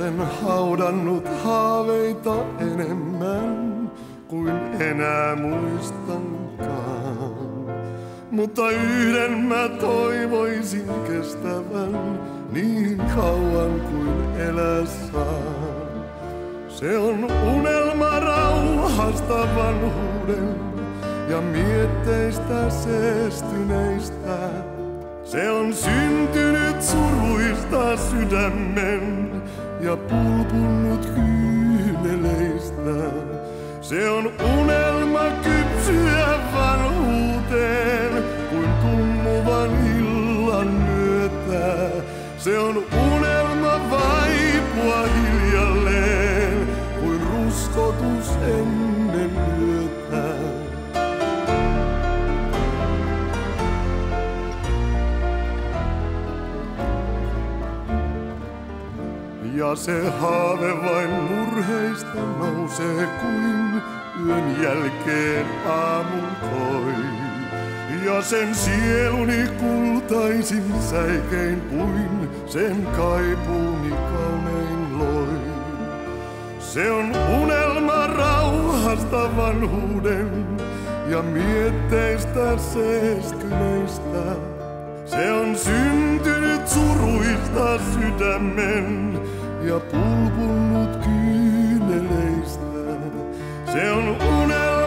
olen haudannut haaveita enemmän kuin enää muistankaan. Mutta yhden mä toivoisin kestävän niin kauan kuin elää saa. Se on unelma rauhasta vanhuuden ja mietteistä seestyneistä. Se on syntynyt suruista sydämen ja pulpunnut kyyneleistä. Se on unelma kypsyä vanhuuteen kuin tummuvan illan myötä. Se on unelma vaipua hiljalleen kuin ruskotus ennen yötä. Ja se haave vain murheista nousee kuin yön jälkeen aamun koi. Ja sen sieluni kultaisin säikein puin, sen kaipuuni kaunein loi. Se on unelma rauhasta vanhuuden ja mietteistä seeskyneistä. Se on syntynyt suruista sydämen ja pulpunnut kyyneleistä. Se on unelma